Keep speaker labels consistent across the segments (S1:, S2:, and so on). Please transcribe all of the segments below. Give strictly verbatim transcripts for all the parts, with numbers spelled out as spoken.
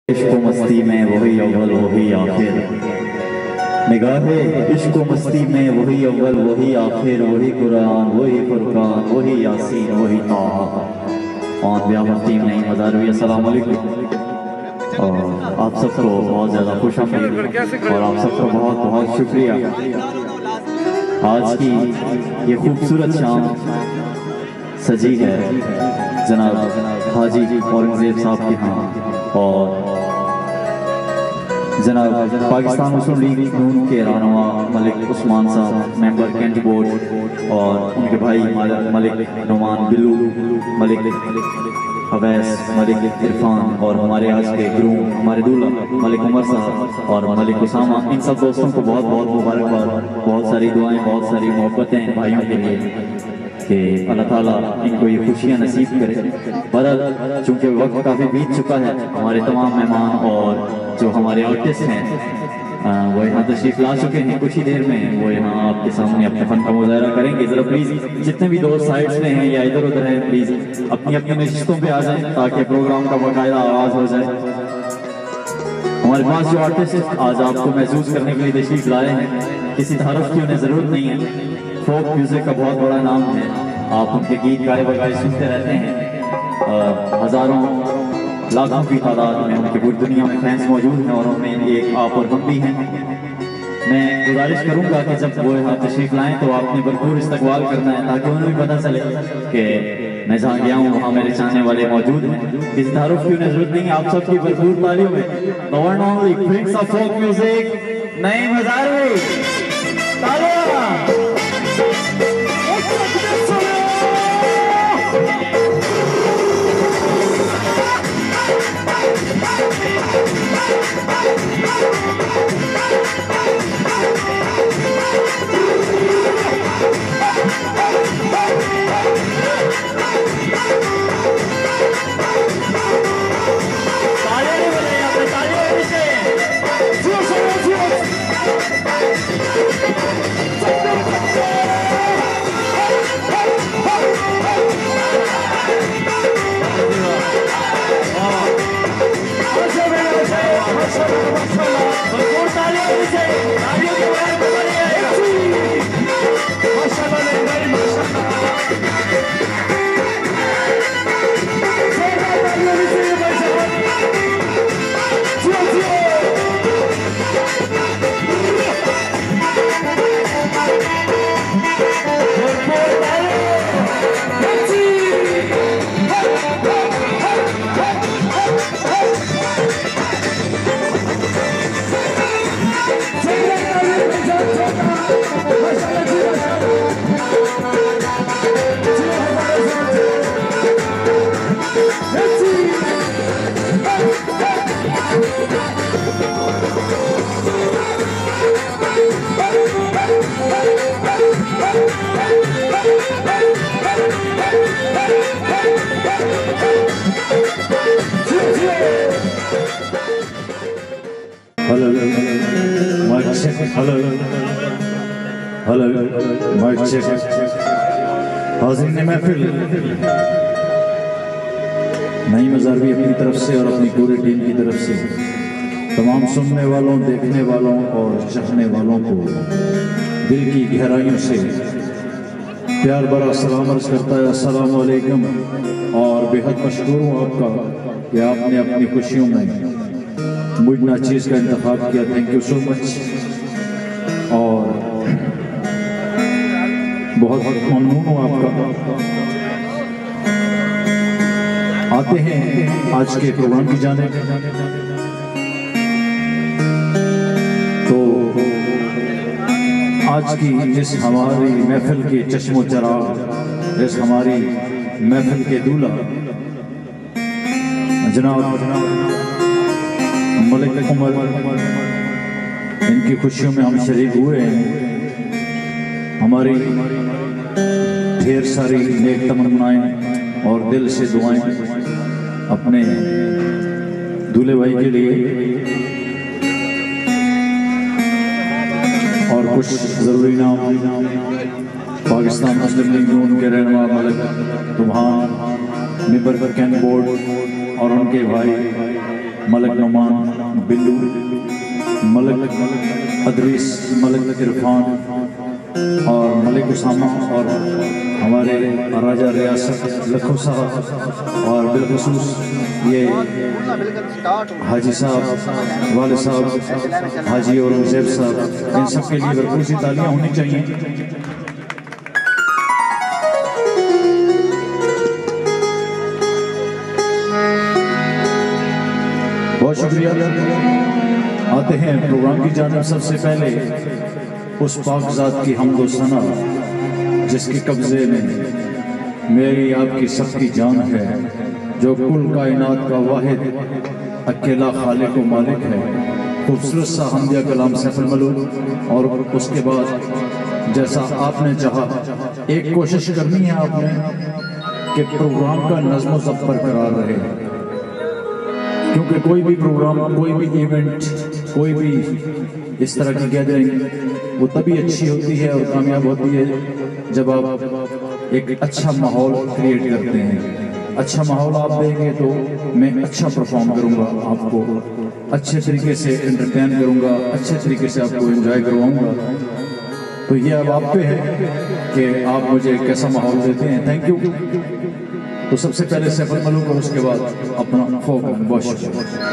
S1: इश्क मस्ती में वही अव्वल वही आखिर, निगाहे इश्क मस्ती में वही अव्वल वही आखिर, वही कुरान वही फुरकान वही यासीन वही ताहा। और ब्याहती नहीं मज़ारवी अस्सलाम वालेकुम। और आप सबको बहुत ज़्यादा खुश आमदीद और आप सबको बहुत बहुत शुक्रिया। आज की ये खूबसूरत शाम सजी है जनाब हाजी औरंगज़ेब साहब के यहाँ और जनाब पाकिस्तान मुस्लिम लीग नून के रहनुमा मलिक उस्मान साहब मेंबर कैंट बोर्ड और उनके भाई मलिक नुमान बिल्लू, मलिक अवैस, मलिक इरफान और हमारे आज के गुरु हमारे दूल्हा मलिक उमर साहब और मलिक उसामा, इन सब दोस्तों को बहुत बहुत मुबारकबाद, बहुत सारी दुआएं, बहुत सारी मोहब्बतें भाइयों के लिए कि अल्लाह ताला इनको ये खुशियाँ नसीब करे। पर चूँकि वक्त काफ़ी बीत चुका है, हमारे तमाम मेहमान और जो हमारे आर्टिस्ट हैं वो यहाँ तशरीफ ला चुके हैं। कुछ ही देर में वो यहाँ आपके सामने अपने फन का मुजाहरा करेंगे। ज़रा प्लीज़ जितने भी दोस्त साइड्स में हैं या इधर उधर हैं, प्लीज़ अपनी अपनी नशिस्तों पे आ जाएं ताकि प्रोग्राम का बाकायदा आगाज़ हो जाए। हमारे पास जो आर्टिस्ट आज आपको महसूस करने के लिए तशरीफ लाए हैं, किसी तारुफ की उन्हें ज़रूरत नहीं है। फोक म्यूज़िक का बहुत बड़ा नाम है, आप उनके गीत गाए बगाए सुनते रहते हैं। हज़ारों लाखों की तादाद में उनकी पूरी दुनिया में फैंस मौजूद हैं और उनमें एक आप और हम भी हैं। मैं गुजारिश करूंगा कि जब वो यहाँ तशरीफ लाएं तो आपने भरपूर इस्तकबाल करना है ताकि उन्हें भी पता चले कि मैं जहाँ गया हूँ वहाँ मेरे चाहने वाले मौजूद हैं। किसी तारुफ की उन्हें जरूरत नहीं है, आप सबकी भरपूर तालियों में the one and only prince of folk music Naeem Mazarvi, तालियां।
S2: Hello mic check, hello hello mic check. हाज़िरीन महफिल, नईम मज़ारवी अपनी तरफ से और अपनी पूरी टीम की तरफ से तमाम सुनने वालों, देखने वालों और चाहने वालों को दिल की गहराइयों से प्यार भरा सलाम अर्ज़ करता है, अस्सलाम वालेकुम। और बेहद मशकूर हूँ आपका कि आपने अपनी खुशियों में मुझ नाचीज़ का इंतखाब किया। थैंक यू सो मच और बहुत बहुत ममनून हूँ आपका। आते हैं आज के प्रोग्राम की जानिब। तो आज की जिस हमारी महफिल के चश्मो चराग, जिस हमारी महफिल के दूल्हा जनाब मलिक उमर, इनकी खुशियों में हम शरीक हुए हैं। हमारी ढेर सारी नेक तमन्नाएं और दिल से दुआएं अपने दूल्हे भाई के लिए और कुछ ज़रूरी नाम पाकिस्तान मुस्लिम लीग नून के रहनुमा मलिक तुम्हान मेंबर कैंट बोर्ड और उनके भाई मलिक नुमान बिल्लू, मलिक अदरीस, मलिक इरफान और मलिक उसामा और हमारे राजा रियासत लखो साहब और बिलखुसूस ये हाजी साहब, वाले साहब, हाजी औरंगजेब साहब, इन सब के लिए भरपूर सी तालियां होनी चाहिए। बहुत शुक्रिया। आते हैं प्रोग्राम की जानिब। सबसे पहले उस पाकज़ात की हम्द व सना जिसके कब्जे में मेरी आपकी सबकी जान है, जो कुल कायनात का वाहिद अकेला खालिक व मालिक है। खूबसूरत सा हमदिया कलाम सैफुल मलूक। और उसके बाद जैसा आपने चाहा, एक कोशिश करनी है आपने कि प्रोग्राम का नज़्म ज़ब्त बरकरार रहे, क्योंकि कोई भी प्रोग्राम, कोई भी इवेंट, कोई भी इस तरह की गैदरिंग वो तभी अच्छी होती है और कामयाब होती है जब आप एक अच्छा माहौल क्रिएट करते हैं। अच्छा माहौल आप देंगे तो मैं अच्छा परफॉर्म करूँगा, आपको अच्छे तरीके से एंटरटेन करूँगा, अच्छे तरीके से आपको एंजॉय करवाऊँगा। तो ये अब आप पे है कि आप मुझे कैसा माहौल देते हैं। Thank you. तो सबसे पहले सैफुल मलूक और उसके बाद अपना फोक। बहुत शुक्रिया।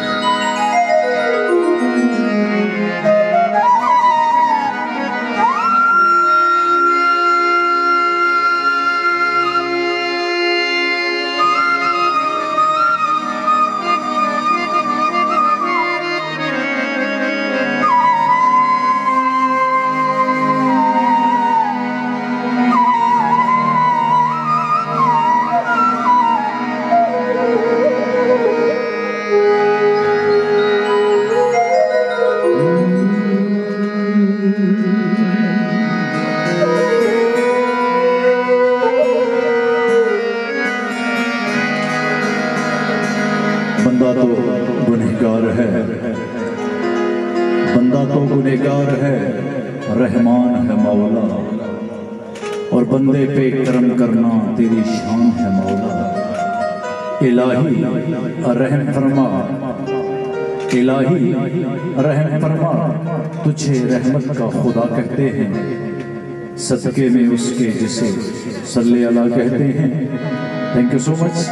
S2: बंदा तो गुनहगार है, बंदा तो गुनहगार है, रहमान है मौला, और बंदे पे करम करना तेरी शान है मौला। इलाही रहम फरमा, इलाही रहम फरमा, तुझे रहमत का खुदा कहते हैं, सदके में उसके जिसे सल्ले अला कहते हैं। Thank you so much.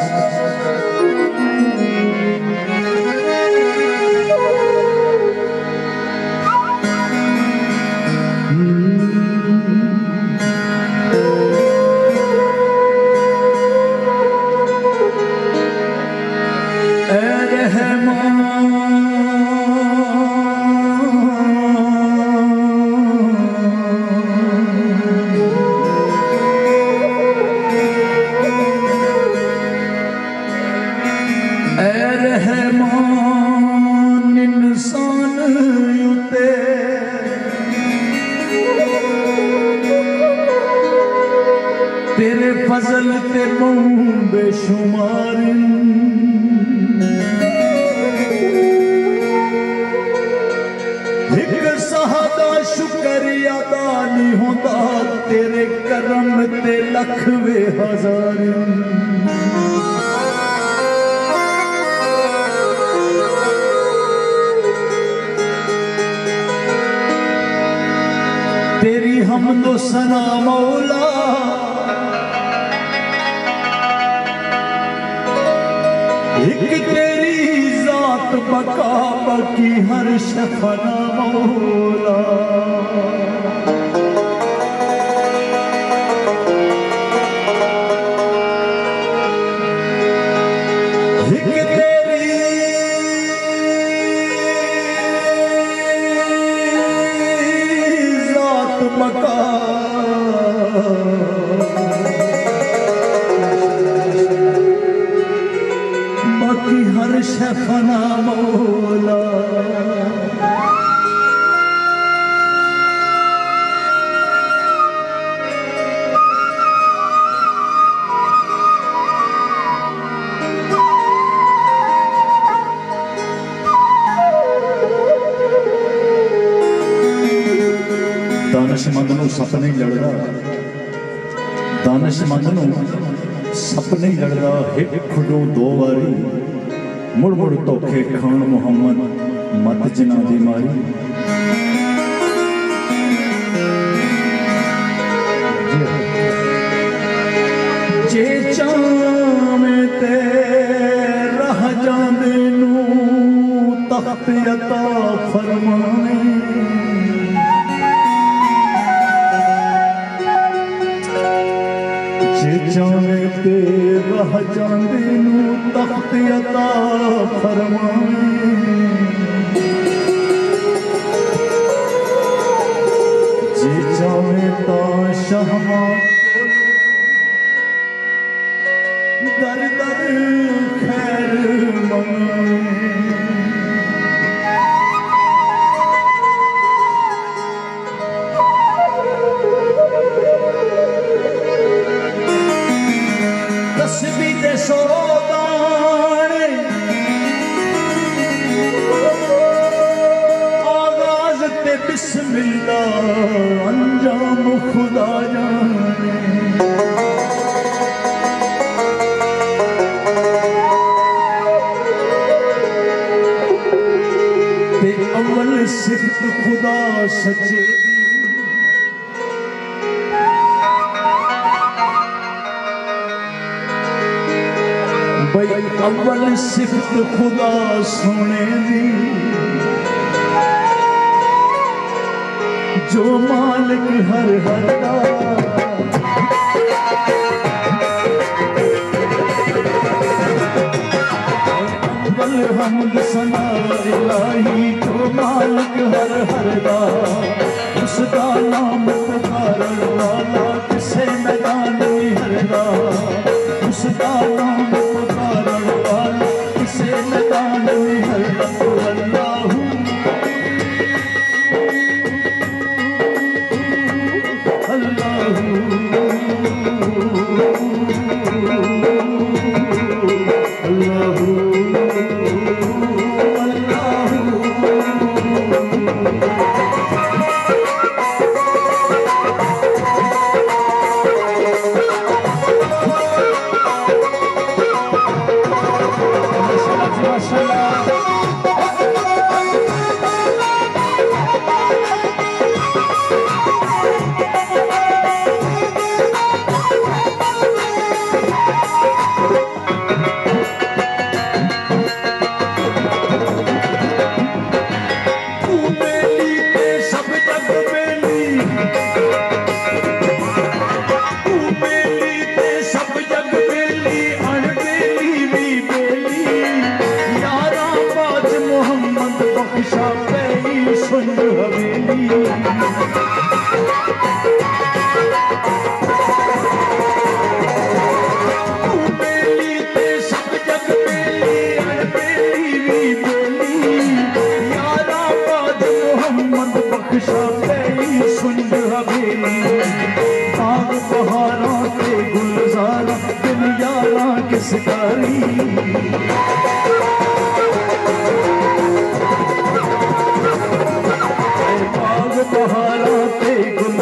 S2: तेरे फजल ते मऊं बेशुमार, एक सहादा शुक्र अदा नहीं होता, तेरे करम ते लख वे हजार। तेरी हमदो सना मौला, एक तेरी जात बका बकी हर शफना मौला। एक तेरी जात बका हर शफना मौला। दानिशमंद नूं सप नहीं लड़दा, दानिशमंद नूं सप नहीं लड़दा, हिट खुडो दो वारी मुड़ मुड़ तोखे खान मोहम्मद मत जिना दी मारी। जे चावें ते रह जांदे नू तख्त अता फरमाए, जे चावें ते रह जांदे नू तख्त अता फरमाए, जे चावें ता शाहमा दर दर खैर मंगाए। तस्बीह दे सोदाने आगाज ते बिस्मिल्लाह अंजाम खुदा जाने। अव्वल सिफ्त खुदा सच्चे भाई, अव्वल सिफ्त खुदा सोने दी जो मालिक हर हर दा। अव्वल हमद सना इलाही जो मालिक हर हर दा। उसका नाम पुकारन वाला किसे मैदान में हरदा। उसका नाम पुकारन वाला किसे मैदान में हरदा। अल्लाहू अल्लाहू अल्लाहू बाग बहारा ते गुल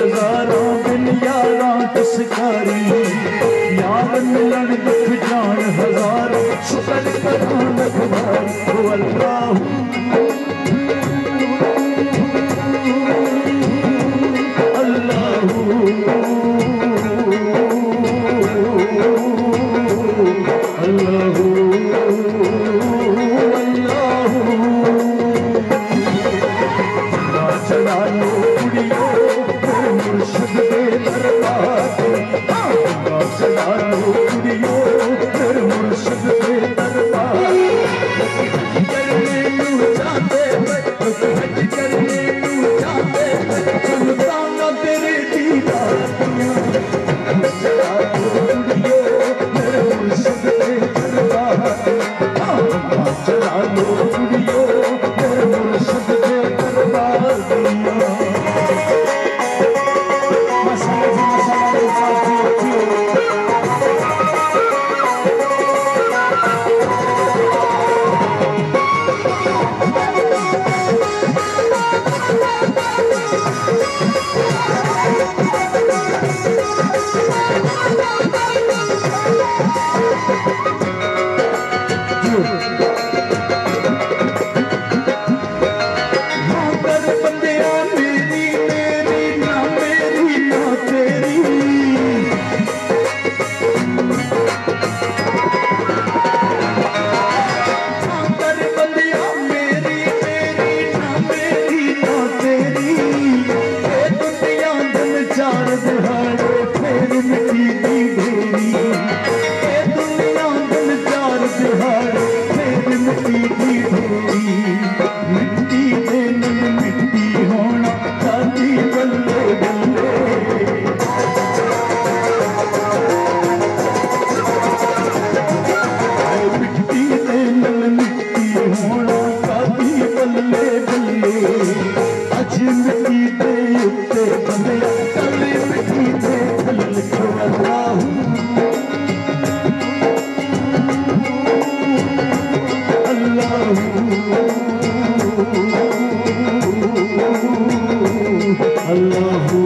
S3: अल्लाहू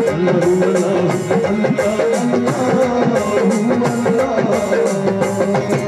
S3: Allah